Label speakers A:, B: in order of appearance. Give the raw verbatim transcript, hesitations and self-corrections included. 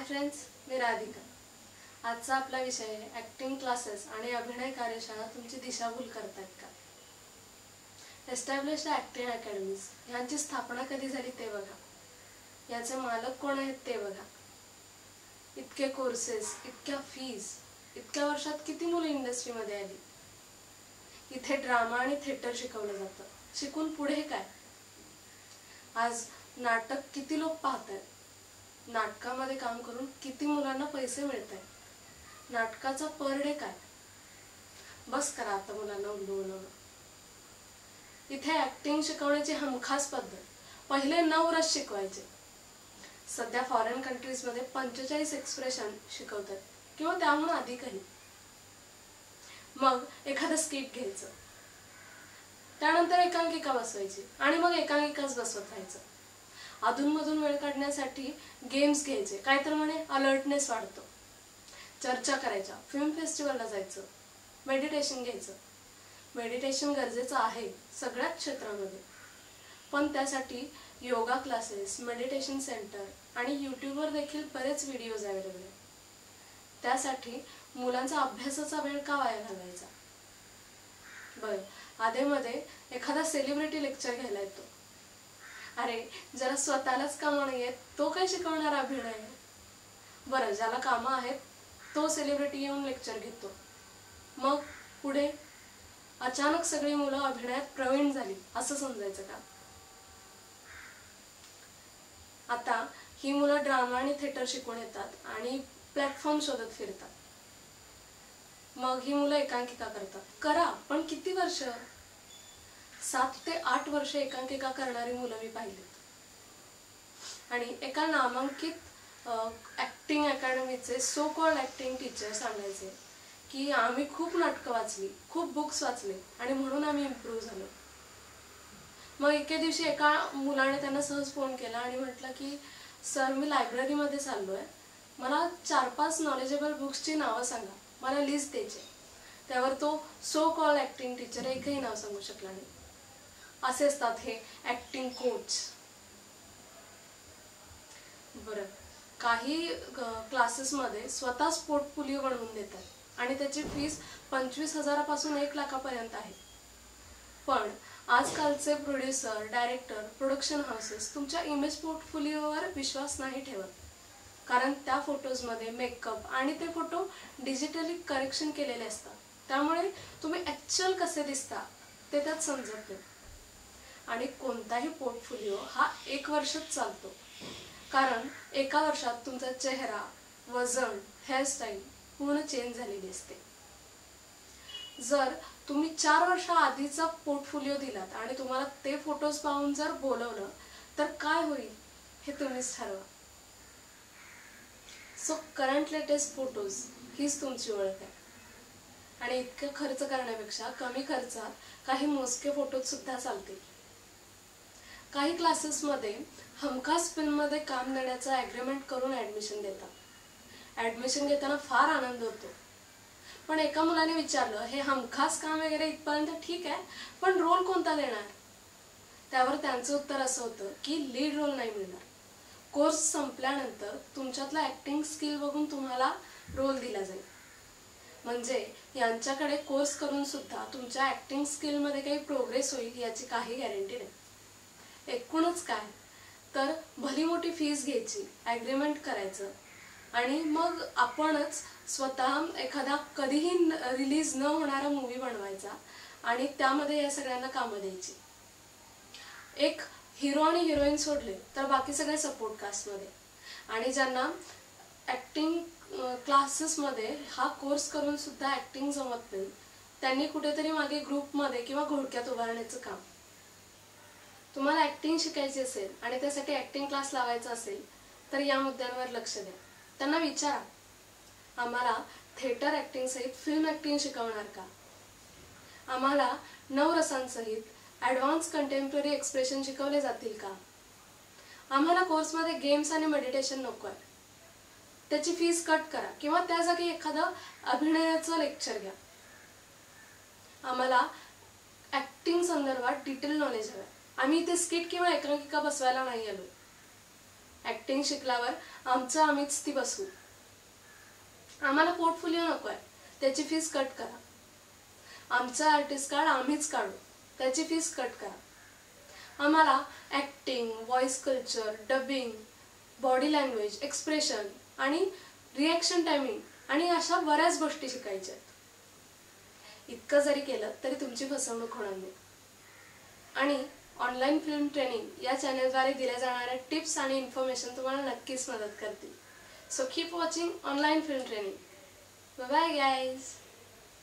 A: Hi friends, मी राधिका। आजचा आपला विषय आहे ॲक्टिंग क्लासेस आणि अभिनय कार्यशाळा तुमची दिशाभूल करतात का। एस्टॅब्लिश्ड ॲक्टिंग अकॅडमीज यांची स्थापना कधी झाली ते बघा, याचे मालक कोण आहेत ते बघा, इतके कोर्सेस, इतक्या फीज, इतक्या वर्षात किती मुलं इंडस्ट्रीमध्ये आली। इथे ड्रामा आणि थिएटर शिकवलं जातं, शिकून पुढे काय। आज नाटक किती लोक पाहतात, नाटकामध्ये काम करून किती मुलांना पैसे मिळतात, नाटकाचा पर डे काय। बस करा आता मुलांना उल्लू बनवणं। इथे ॲक्टिंग शिकवण्याची हमखास पद्धत, पहिले नऊ रस शिकवायचे, सध्या फॉरेन कंट्रीजमध्ये पंचेचाळीस एक्सप्रेशन शिकवतात किंवा त्याहून अधिकही। मग एखादं स्किट घ्यायचं, त्यानंतर एकांकिका बसवायची आणि मग एकांकिकाच बसवत राहायचं। अधूनमधून वेळ काढण्यासाठी गेम्स घ्यायचे, काहीतरी म्हणे अलर्टनेस वाढतो, चर्चा करायच्या, फिल्म फेस्टिवलला जायचं, मेडिटेशन घ्यायचं। मेडिटेशन गरजेचं आहे सगळ्याच क्षेत्रामध्ये, पण त्यासाठी योगा क्लासेस, मेडिटेशन सेंटर आणि यूट्यूबवर देखील बरेच व्हिडिओज अवेलेबल आहेत। त्यासाठी मुलांचा अभ्यासाचा वेळ का वाया घालवायचा। बरं, आधेमध्ये एखादा सेलिब्रिटी लेक्चर घ्यायला येतो, अरे जरा स्वतःलाच कामं नाही आहेत, तो काय शिकवणार अभिनय। बरं, ज्याला कामं आहेत तो सेलिब्रिटी येऊन लेक्चर घेतो, मग पुढे अचानक सगळी मुलं अभिनयात प्रवीण झाली असं समजायचं का। आता ही मुलं ड्रामा आणि थिएटर शिकून येतात आणि प्लॅटफॉर्म शोधत फिरतात, मग ही मुलं एकांकिका करतात, करा, पण किती वर्ष। सात ते आठ वर्ष एकांकिका करणारी मुलं मी पाहिलीत। आणि एका नामांकित ॲक्टिंग अकॅडमीचे सो कॉल्ड ॲक्टिंग टीचर सांगायचे की आम्ही खूप नाटकं वाचली, खूप बुक्स वाचले आणि म्हणून आम्ही इम्प्रूव्ह झालो। मग एके दिवशी एका मुलाने त्यांना सहज फोन केला आणि म्हटलं की सर, मी लायब्ररीमध्ये चाललो आहे, मला चार पाच नॉलेजेबल बुक्सची नावं सांगा, मला लिस्ट द्यायची। त्यावर तो सो कॉल्ड ॲक्टिंग टीचर एकही नाव सांगू शकला नाही। असे असतात हे ॲक्टिंग कोच। बरं, काही क्लासेसमध्ये स्वतःच पोर्टफोलिओ बनवून देतात आणि त्याची फीस पंचवीस हजारापासून एक लाखापर्यंत आहे। पण आजकालचे प्रोड्युसर, डायरेक्टर, प्रोडक्शन हाऊसेस तुमच्या इमेज पोर्टफोलिओवर विश्वास नाही ठेवत, कारण त्या फोटोजमध्ये मेकअप आणि ते फोटो डिजिटली करेक्शन केलेले असतात, त्यामुळे तुम्ही ॲक्च्युअल कसे दिसता ते त्यात समजत नाही। आणि कोणताही पोर्टफोलिओ हा एक वर्षच चालतो, कारण एका वर्षात तुमचा चेहरा, वजन, हेअरस्टाईल पूर्ण चेंज झालेली असते। जर तुम्ही चार वर्षा आधीचा पोर्टफोलिओ दिलात आणि तुम्हाला ते फोटोज पाहून जर बोलवलं तर काय होईल हे तुम्हीच ठरवा। सो करंट लेटेस्ट फोटोज हीच तुमची ओळख आहे। आणि इतकं खर्च करण्यापेक्षा कमी खर्चात काही मोजके फोटोज सुद्धा चालतील। काही क्लासेसमध्ये हमखास फिल्ममध्ये काम देण्याचं ॲग्रीमेंट करून ॲडमिशन देतात। ॲडमिशन घेताना फार आनंद होतो, पण एका मुलाने विचारलं, हे हमखास काम वगैरे इथपर्यंत ठीक आहे, पण रोल कोणता देणार। त्यावर त्यांचं उत्तर असं होतं की लीड रोल नाही मिळणार, कोर्स संपल्यानंतर तुमच्यातला ॲक्टिंग स्किल बघून तुम्हाला रोल दिला जाईल। म्हणजे यांच्याकडे कोर्स करून सुद्धा तुमच्या ॲक्टिंग स्किलमध्ये काही प्रोग्रेस होईल याची काही गॅरंटी नाही। एकूणच काय तर भली मोठी फीस घ्यायची, ॲग्रीमेंट करायचं आणि मग आपणच स्वतः एखादा कधीही रिलीज न होणारा मूवी बनवायचा आणि त्यामध्ये या सगळ्यांना कामं द्यायची। एक हिरो आणि हिरोईन सोडले तर बाकी सगळे सपोर्ट कास्टमध्ये, आणि ज्यांना ॲक्टिंग क्लासेसमध्ये हा कोर्स करून सुद्धा ॲक्टिंग जमत नाही त्यांनी कुठेतरी मागे ग्रुपमध्ये किंवा घोडक्यात उभारण्याचं काम। तुम्हाला ॲक्टिंग शिकायची असेल आणि त्यासाठी ॲक्टिंग क्लास लावायचा असेल तर या मुद्द्यांवर लक्ष द्या। त्यांना विचारा, आम्हाला थिएटर ॲक्टिंग सहित फिल्म ॲक्टिंग शिकवणार का, आम्हाला नवरसांसहित ॲडव्हान्स कंटेम्पररी एक्सप्रेशन शिकवले जातील का, आम्हाला कोर्समध्ये गेम्स आणि मेडिटेशन नको आहे, त्याची फीस कट करा किंवा त्या जागी एखादं अभिनयाचं लेक्चर घ्या। आम्हाला ॲक्टिंग संदर्भात डिटेल नॉलेज हवं आहे, आम्ही इथे स्किट किंवा एकांकिका बसवायला नाही आलो। ॲक्टिंग शिकल्यावर आमचं आम्हीच ती बसवू. आम्हाला पोर्टफोलिओ नको आहे, त्याची फीस कट करा. आमचं आर्टिस्ट कार्ड आम्हीच काढू, त्याची फीस कट करा. आम्हाला acting, voice culture, dubbing, body language, expression आणि रिॲक्शन टायमिंग आणि अशा बऱ्याच गोष्टी शिकायच्या आहेत. इतकं जरी केलं तरी तुमची फसवणूक होणार नाही. आणि ऑनलाईन फिल्म ट्रेनिंग या चॅनलद्वारे दिल्या जाणाऱ्या टिप्स आणि इन्फॉर्मेशन तुम्हाला नक्कीच मदत करतील. So keep watching online film training. Bye bye guys.